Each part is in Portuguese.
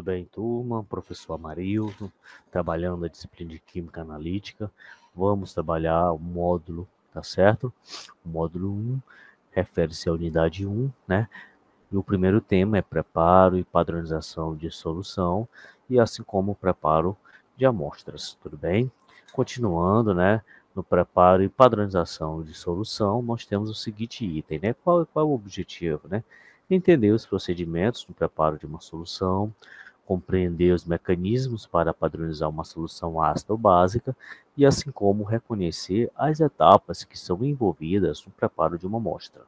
bem, turma? Professor Amarildo, trabalhando a disciplina de Química Analítica. Vamos trabalhar o módulo, tá certo? O módulo 1 refere-se à unidade 1, né? E o primeiro tema é preparo e padronização de solução, e assim como o preparo de amostras, tudo bem? Continuando, né? No preparo e padronização de solução, nós temos o seguinte item, né? Qual é o objetivo, né? Entender os procedimentos no preparo de uma solução, compreender os mecanismos para padronizar uma solução ácida ou básica, e assim como reconhecer as etapas que são envolvidas no preparo de uma amostra.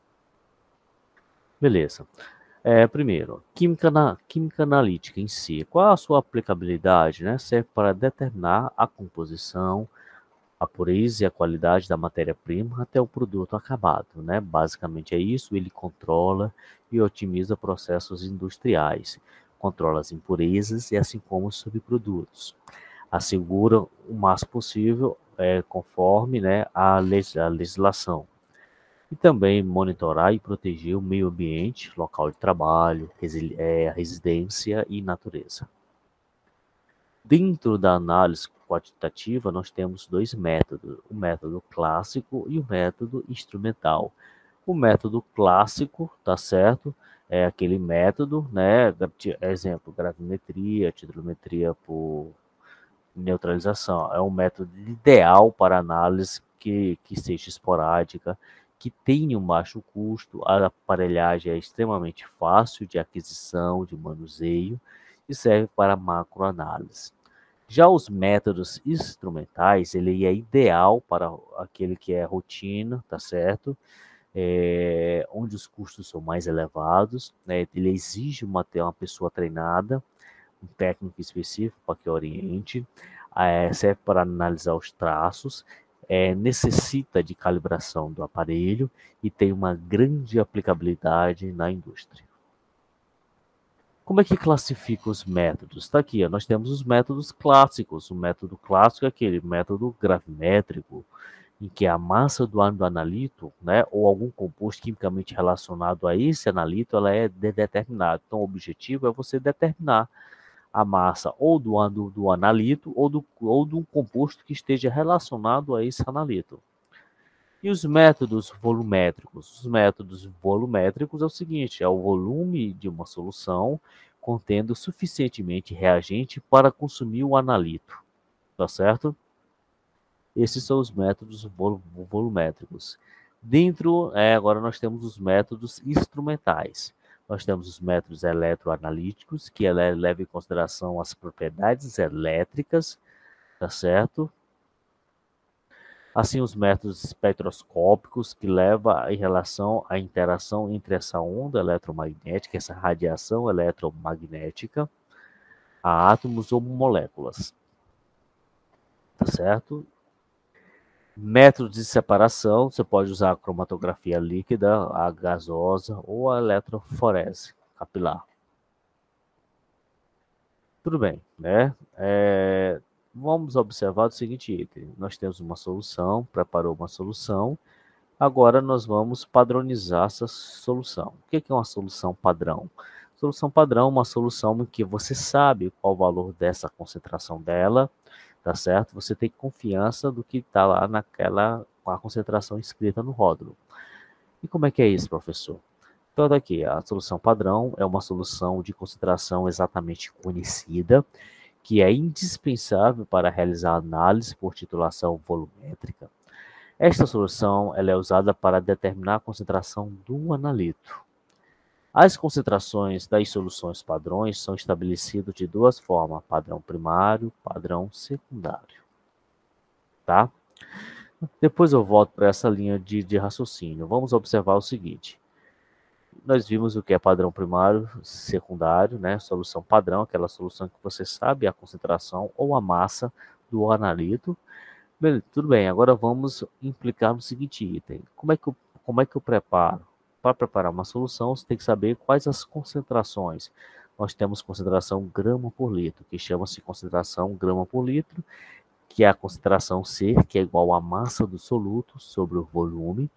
Beleza. Primeiro, química analítica em si. Qual a sua aplicabilidade, né? Serve para determinar a composição, a pureza e a qualidade da matéria-prima até o produto acabado, né? Basicamente é isso, ele controla e otimiza processos industriais, controla as impurezas e assim como os subprodutos. Assegura o máximo possível, conforme, né, a legislação. E também monitorar e proteger o meio ambiente, local de trabalho, residência e natureza. Dentro da análise quantitativa, nós temos dois métodos, o método clássico e o método instrumental. O método clássico, tá certo? É aquele método, né? Exemplo, gravimetria, titulometria por neutralização. É um método ideal para análise que seja esporádica, que tenha um baixo custo, a aparelhagem é extremamente fácil de aquisição, de manuseio e serve para macroanálise. Já os métodos instrumentais, ele é ideal para aquele que é rotina, tá certo? Onde os custos são mais elevados, né? Ele exige ter uma pessoa treinada, um técnico específico para que oriente, serve para analisar os traços, necessita de calibração do aparelho e tem uma grande aplicabilidade na indústria. Como é que classifica os métodos? Está aqui, ó, nós temos os métodos clássicos. O método clássico é aquele método gravimétrico, em que a massa do analito, né, ou algum composto quimicamente relacionado a esse analito, ela é determinada. Então, o objetivo é você determinar a massa ou do analito ou do composto que esteja relacionado a esse analito. E os métodos volumétricos? Os métodos volumétricos é o seguinte, é o volume de uma solução contendo suficientemente reagente para consumir o analito, tá certo? Esses são os métodos volumétricos. Agora nós temos os métodos instrumentais. Nós temos os métodos eletroanalíticos, que levam em consideração as propriedades elétricas, tá certo? Assim, os métodos espectroscópicos, que levam em relação à interação entre essa onda eletromagnética, essa radiação eletromagnética, a átomos ou moléculas, tá certo? Métodos de separação, você pode usar a cromatografia líquida, a gasosa ou a eletroforese capilar. Tudo bem, né? Vamos observar o seguinte item. Nós temos uma solução, preparou uma solução. Agora nós vamos padronizar essa solução. O que é uma solução padrão? Solução padrão é uma solução em que você sabe qual o valor dessa concentração dela, tá certo? Você tem confiança do que está lá com a concentração escrita no rótulo. E como é que é isso, professor? Então, aqui, a solução padrão é uma solução de concentração exatamente conhecida, que é indispensável para realizar análise por titulação volumétrica. Esta solução ela é usada para determinar a concentração do analito. As concentrações das soluções padrões são estabelecidas de duas formas, padrão primário, padrão secundário. Tá? Depois eu volto para essa linha de raciocínio. Vamos observar o seguinte. Nós vimos o que é padrão primário, secundário, né? Solução padrão, aquela solução que você sabe a concentração ou a massa do analito. Bem, tudo bem, agora vamos implicar no seguinte item. Como é que eu preparo? Para preparar uma solução, você tem que saber quais as concentrações. Nós temos concentração grama por litro, que chama-se concentração grama por litro, que é a concentração C, que é igual à massa do soluto sobre o volume,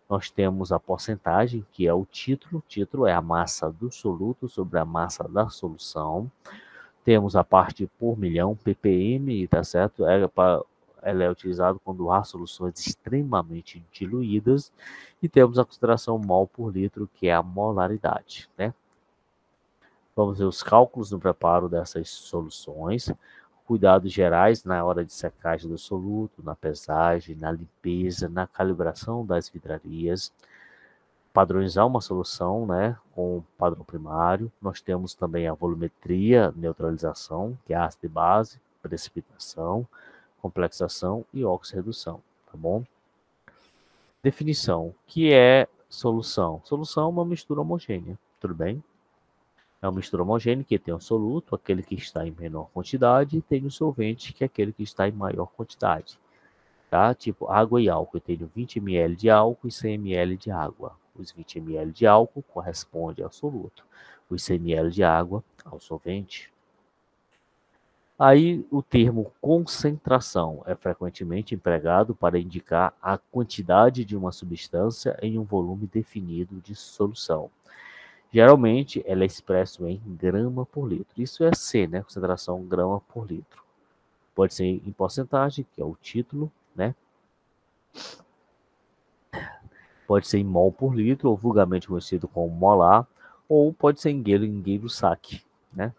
Nós temos a porcentagem, que é o título. O título é a massa do soluto sobre a massa da solução. Temos a parte por milhão, ppm, tá certo? Ela é utilizada quando há soluções extremamente diluídas. E temos a consideração mol por litro, que é a molaridade, né? Vamos ver os cálculos no preparo dessas soluções. Cuidados gerais na hora de secagem do soluto, na pesagem, na limpeza, na calibração das vidrarias. Padronizar uma solução, né, com padrão primário. Nós temos também a volumetria, neutralização, que é ácido e base, precipitação, complexação e oxirredução, tá bom? Definição, que é solução? Solução é uma mistura homogênea, tudo bem? É uma mistura homogênea que tem o soluto, aquele que está em menor quantidade, e tem o solvente, que é aquele que está em maior quantidade. Tá? Tipo, água e álcool. Eu tenho 20 ml de álcool e 100 ml de água. Os 20 ml de álcool correspondem ao soluto. Os 100 ml de água ao solvente. Aí o termo concentração é frequentemente empregado para indicar a quantidade de uma substância em um volume definido de solução. Geralmente, ela é expresso em grama por litro. Isso é C, né? Concentração grama por litro. Pode ser em porcentagem, que é o título, né? Pode ser em mol por litro, ou vulgarmente conhecido como molar, ou pode ser em gueiro saque, né?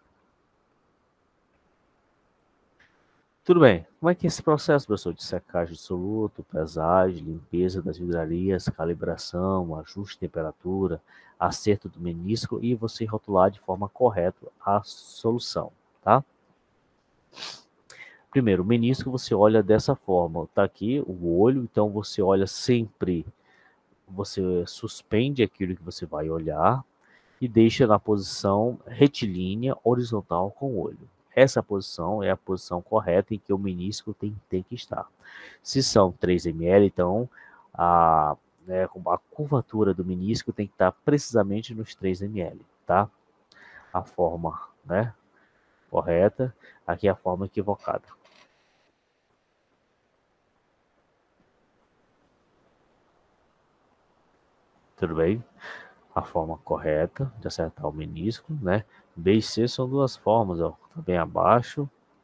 Tudo bem. Como é que é esse processo, professor, de secagem de soluto, pesagem, limpeza das vidrarias, calibração, ajuste de temperatura, acerto do menisco e você rotular de forma correta a solução, tá? Primeiro, o menisco você olha dessa forma, tá aqui o olho, então você olha sempre, você suspende aquilo que você vai olhar e deixa na posição retilínea horizontal com o olho. Essa posição é a posição correta em que o menisco tem que estar. Se são 3 ml, então a curvatura do menisco tem que estar precisamente nos 3 ml, tá? A forma, né, correta, aqui é a forma equivocada. Tudo bem? A forma correta de acertar o menisco, né? B e C são duas formas, ó. Tá bem abaixo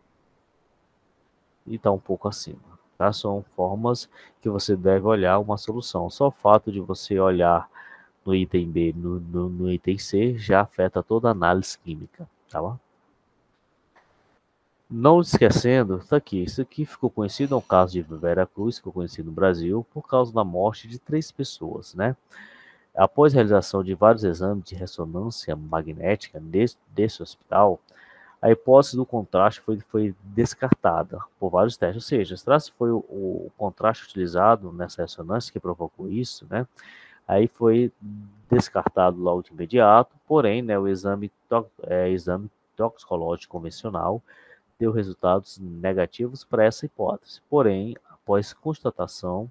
e está um pouco acima. Tá? São formas que você deve olhar uma solução. Só o fato de você olhar no item B, no item C, já afeta toda a análise química. Tá bom? Não esquecendo, tá aqui, isso aqui ficou conhecido, é um caso de Vera Cruz, ficou conhecido no Brasil por causa da morte de 3 pessoas, né? Após a realização de vários exames de ressonância magnética desse hospital, a hipótese do contraste foi descartada por vários testes. Ou seja, será que foi o contraste utilizado nessa ressonância que provocou isso, né? Aí foi descartado logo de imediato, porém, né, o exame toxicológico convencional deu resultados negativos para essa hipótese. Porém, após constatação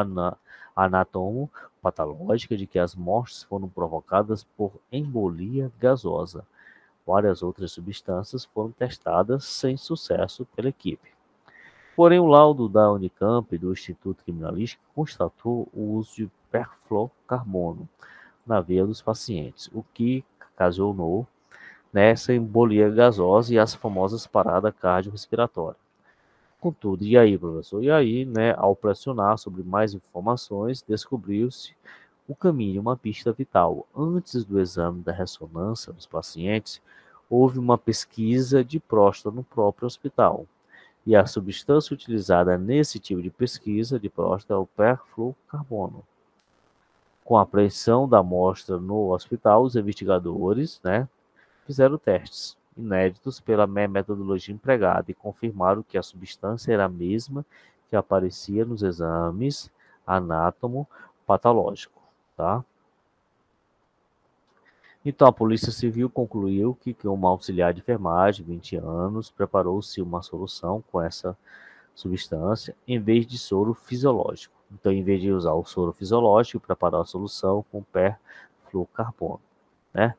anatomo-patológica de que as mortes foram provocadas por embolia gasosa, várias outras substâncias foram testadas sem sucesso pela equipe. Porém, o laudo da Unicamp e do Instituto Criminalístico constatou o uso de perfluorocarbono na veia dos pacientes, o que ocasionou nessa embolia gasosa e as famosas paradas cardiorrespiratórias. Contudo, e aí, professor? E aí, né, ao pressionar sobre mais informações, descobriu-se o caminho, uma pista vital. Antes do exame da ressonância dos pacientes, houve uma pesquisa de próstata no próprio hospital. E a substância utilizada nesse tipo de pesquisa de próstata é o perfluorocarbono. Com a apreensão da amostra no hospital, os investigadores, né, fizeram testes inéditos pela metodologia empregada e confirmaram que a substância era a mesma que aparecia nos exames anátomo-patológico, tá? Então, a Polícia Civil concluiu que uma auxiliar de enfermagem, 20 anos, preparou-se uma solução com essa substância em vez de soro fisiológico. Então, em vez de usar o soro fisiológico, preparou a solução com perfluorocarbono, né?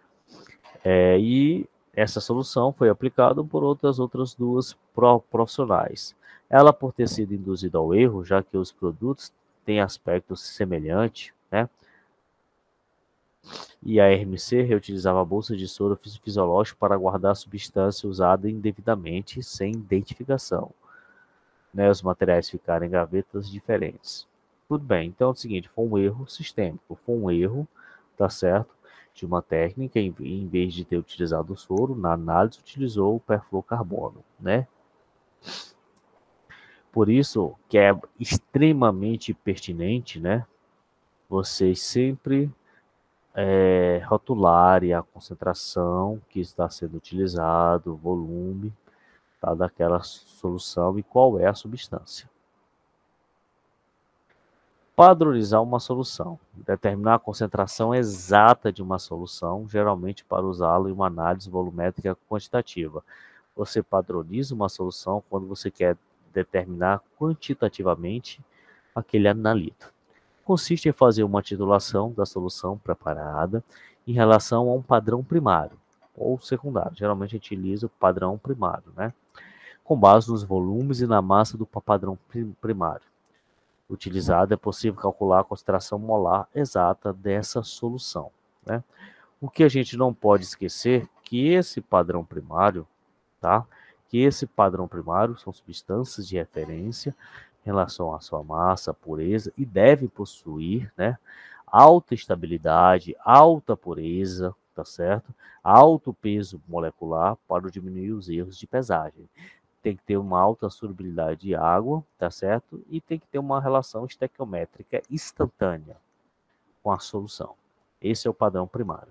E essa solução foi aplicada por outras duas profissionais. Ela, por ter sido induzida ao erro, já que os produtos tem aspecto semelhante, né? E a RMC reutilizava a bolsa de soro fisiológico para guardar a substância usada indevidamente, sem identificação, né? Os materiais ficaram em gavetas diferentes. Tudo bem, então é o seguinte, foi um erro sistêmico, foi um erro, tá certo? De uma técnica, em vez de ter utilizado o soro, na análise utilizou o perfluorocarbono, né? Por isso que é extremamente pertinente, né? Vocês sempre rotularem a concentração que está sendo utilizado, o volume, tá, daquela solução e qual é a substância. Padronizar uma solução. Determinar a concentração exata de uma solução, geralmente para usá-la em uma análise volumétrica quantitativa. Você padroniza uma solução quando você quer determinar quantitativamente aquele analito. Consiste em fazer uma titulação da solução preparada em relação a um padrão primário ou secundário. Geralmente a gente utiliza o padrão primário, né? Com base nos volumes e na massa do padrão primário utilizado, é possível calcular a concentração molar exata dessa solução, né? O que a gente não pode esquecer que esse padrão primário, tá? Que esse padrão primário são substâncias de referência em relação à sua massa, pureza e deve possuir, né, alta estabilidade, alta pureza, tá certo? Alto peso molecular para diminuir os erros de pesagem. Tem que ter uma alta solubilidade de água, tá certo? E tem que ter uma relação estequiométrica instantânea com a solução. Esse é o padrão primário.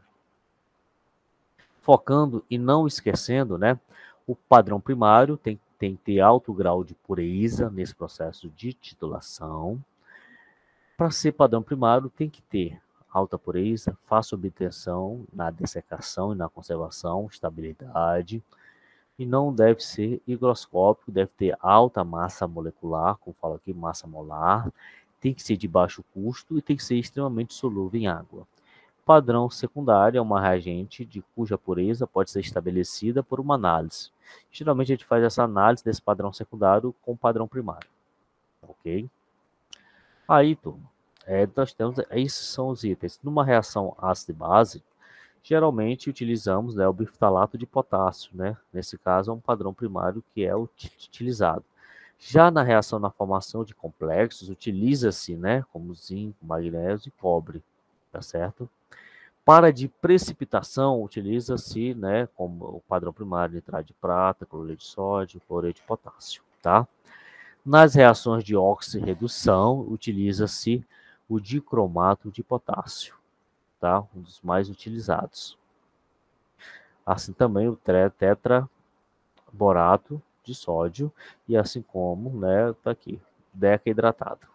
Focando e não esquecendo, né? O padrão primário tem que ter alto grau de pureza nesse processo de titulação. Para ser padrão primário, tem que ter alta pureza, fácil obtenção na dessecação e na conservação, estabilidade, e não deve ser higroscópico, deve ter alta massa molecular, como falo aqui, massa molar, tem que ser de baixo custo e tem que ser extremamente solúvel em água. Padrão secundário é uma reagente de cuja pureza pode ser estabelecida por uma análise. Geralmente a gente faz essa análise desse padrão secundário com o padrão primário, ok? Aí, turma, nós temos, esses são os itens. Numa reação ácido e base, geralmente utilizamos, né, o bifitalato de potássio, né? Nesse caso é um padrão primário que é utilizado. Já na reação na formação de complexos, utiliza-se, né, como zinco, magnésio e cobre, tá certo? Para de precipitação, utiliza-se, né, como o padrão primário, nitrato de prata, cloreto de sódio, cloreto de potássio, tá? Nas reações de oxirredução, utiliza-se o dicromato de potássio, tá? Um dos mais utilizados. Assim também o tetraborato de sódio e assim como, né, tá aqui, deca hidratado.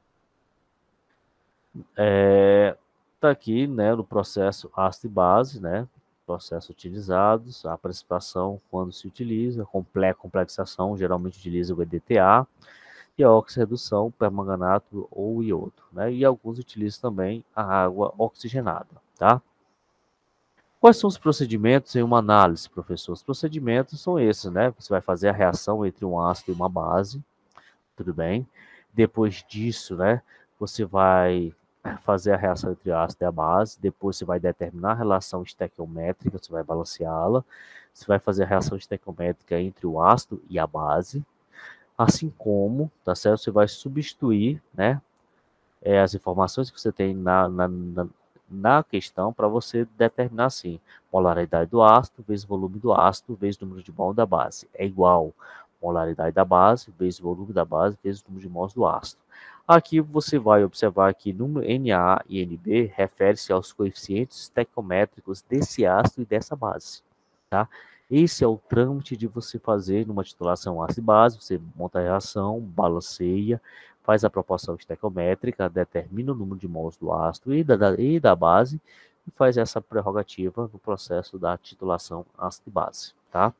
Tá aqui, né, no processo ácido e base, né, processos utilizados, a precipitação quando se utiliza, complexação geralmente utiliza o EDTA e a oxirredução, permanganato ou iodo, né, e alguns utilizam também a água oxigenada, tá? Quais são os procedimentos em uma análise, professor? Os procedimentos são esses, né? Você vai fazer a reação entre um ácido e uma base, tudo bem? Depois disso, né, você vai fazer a reação entre o ácido e a base, depois você vai determinar a relação estequiométrica, você vai balanceá-la, você vai fazer a reação estequiométrica entre o ácido e a base, assim como, tá certo? Você vai substituir, né, as informações que você tem na questão para você determinar assim, molaridade do ácido vezes volume do ácido vezes número de mol da base é igual molaridade da base vezes volume da base vezes número de mols do ácido. Aqui você vai observar que número Na e Nb refere-se aos coeficientes estequiométricos desse ácido e dessa base, tá? Esse é o trâmite de você fazer numa titulação ácido e base, você monta a reação, balanceia, faz a proporção estequiométrica, determina o número de mols do ácido e da base e faz essa prerrogativa no processo da titulação ácido e base, tá?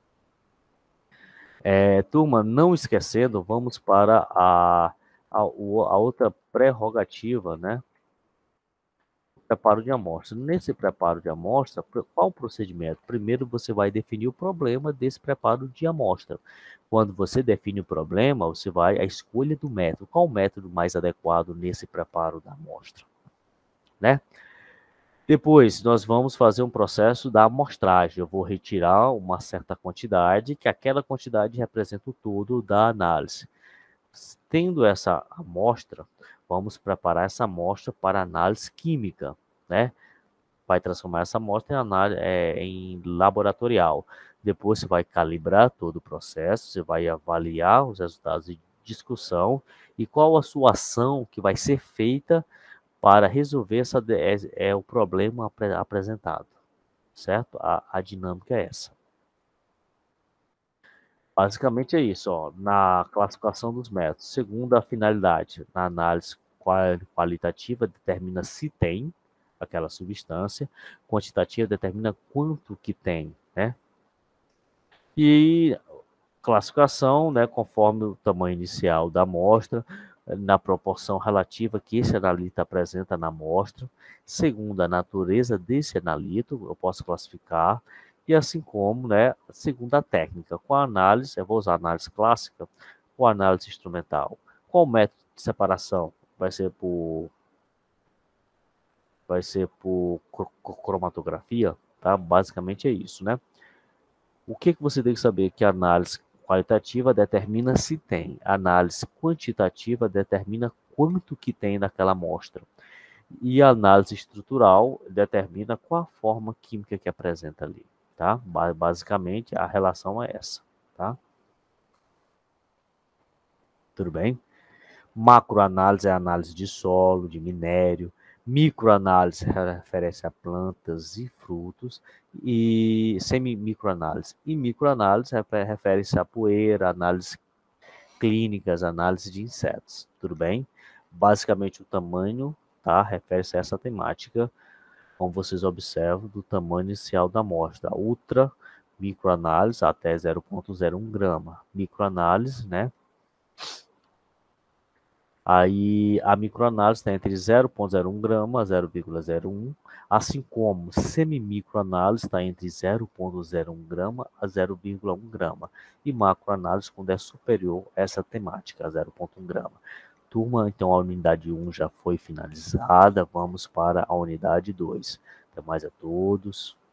Turma, não esquecendo, vamos para a outra prerrogativa, né? Preparo de amostra. Nesse preparo de amostra, qual o procedimento? Primeiro você vai definir o problema desse preparo de amostra. Quando você define o problema, você vai à escolha do método. Qual o método mais adequado nesse preparo da amostra, né? Depois, nós vamos fazer um processo da amostragem. Eu vou retirar uma certa quantidade, que aquela quantidade representa o todo da análise. Tendo essa amostra, vamos preparar essa amostra para análise química, né? Vai transformar essa amostra em, em laboratorial. Depois você vai calibrar todo o processo, você vai avaliar os resultados de discussão e qual a sua ação que vai ser feita para resolver o problema apresentado, certo? A dinâmica é essa. Basicamente é isso, ó, na classificação dos métodos. Segunda finalidade, na análise qualitativa, determina se tem aquela substância, quantitativa determina quanto que tem, né? E classificação, né, conforme o tamanho inicial da amostra, na proporção relativa que esse analito apresenta na amostra. Segundo, a natureza desse analito, eu posso classificar. E assim como, né, segundo a técnica, com a análise, eu vou usar a análise clássica, com a análise instrumental. Qual o método de separação? Vai ser por cromatografia, tá? Basicamente é isso, né? O que você tem que saber? Que a análise qualitativa determina se tem. A análise quantitativa determina quanto que tem naquela amostra. E a análise estrutural determina qual a forma química que apresenta ali, tá? Basicamente, a relação é essa, tá? Tudo bem? Macroanálise é a análise de solo, de minério. Microanálise refere-se a plantas e frutos. E semi-microanálise. E microanálise refere-se a poeira, análise clínicas, análise de insetos. Tudo bem? Basicamente, o tamanho, tá? Refere-se a essa temática, como vocês observam, do tamanho inicial da amostra. Ultra microanálise até 0,01 grama. Microanálise, né? Aí a microanálise está entre 0,01 grama a 0,01, assim como semimicroanálise está entre 0,01 grama a 0,1 grama. E macroanálise quando é superior a essa temática, a 0,1 grama. Turma, então a unidade 1 já foi finalizada, vamos para a unidade 2. Até mais a todos.